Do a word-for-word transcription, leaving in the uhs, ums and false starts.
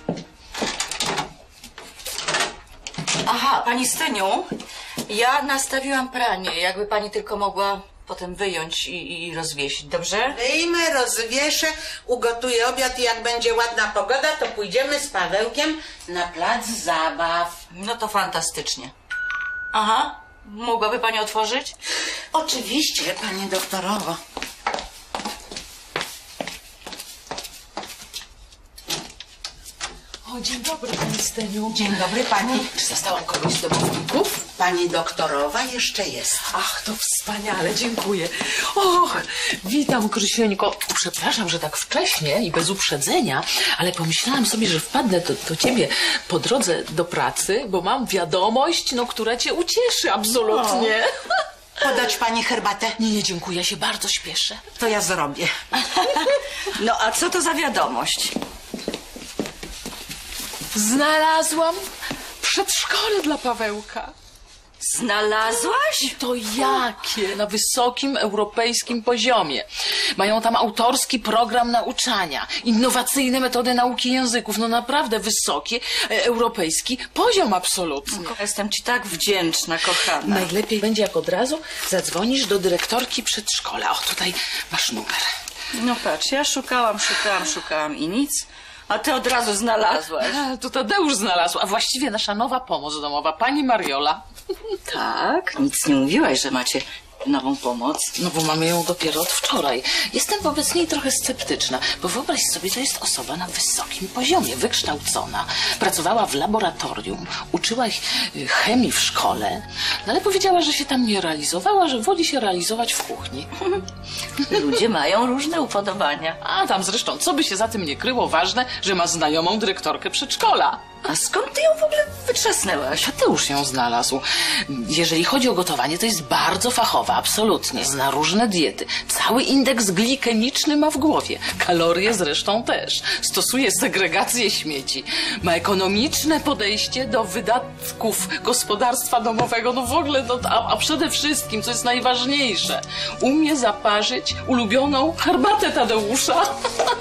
Aha, pani Styniu, ja nastawiłam pranie. Jakby pani tylko mogła potem wyjąć i, i rozwiesić, dobrze? Wyjmę, rozwieszę, ugotuję obiad i jak będzie ładna pogoda, to pójdziemy z Pawełkiem na plac zabaw. No to fantastycznie. Aha, mogłaby pani otworzyć? Oczywiście, pani doktorowo. O, dzień dobry, pani Steniu. Dzień dobry, pani. Czy zastałam kogoś z domowników? Pani doktorowa jeszcze jest. Ach, to wspaniale, dziękuję. Och, witam, Krysieńko. Przepraszam, że tak wcześnie i bez uprzedzenia, ale pomyślałam sobie, że wpadnę do, do ciebie po drodze do pracy, bo mam wiadomość, no, która cię ucieszy absolutnie. O. Podać pani herbatę? Nie, nie, dziękuję, ja się bardzo śpieszę. To ja zrobię. No a co to za wiadomość? Znalazłam przedszkole dla Pawełka. Znalazłaś? I to jakie? Na wysokim europejskim poziomie. Mają tam autorski program nauczania, innowacyjne metody nauki języków. No naprawdę wysoki, e, europejski poziom absolutny. Jestem ci tak wdzięczna, kochana. Najlepiej będzie, jak od razu zadzwonisz do dyrektorki przedszkola. O, tutaj masz numer. No patrz, ja szukałam, szukałam, szukałam i nic, a ty od razu znalazłaś. A, to Tadeusz znalazł, a właściwie nasza nowa pomoc domowa, pani Mariola. Tak? Nic nie mówiłaś, że macie nową pomoc? No bo mamy ją dopiero od wczoraj. Jestem wobec niej trochę sceptyczna, bo wyobraź sobie, to jest osoba na wysokim poziomie, wykształcona. Pracowała w laboratorium, uczyła ich chemii w szkole, no ale powiedziała, że się tam nie realizowała, że woli się realizować w kuchni. Ludzie mają różne upodobania. A tam zresztą, co by się za tym nie kryło, ważne, że ma znajomą dyrektorkę przedszkola. A skąd ty ją w ogóle wytrzasnęłaś? Tadeusz ją znalazł. Jeżeli chodzi o gotowanie, to jest bardzo fachowa, absolutnie. Zna różne diety. Cały indeks glikemiczny ma w głowie. Kalorie zresztą też. Stosuje segregację śmieci. Ma ekonomiczne podejście do wydatków gospodarstwa domowego. No w ogóle, no, a, a przede wszystkim, co jest najważniejsze, umie zaparzyć ulubioną herbatę Tadeusza.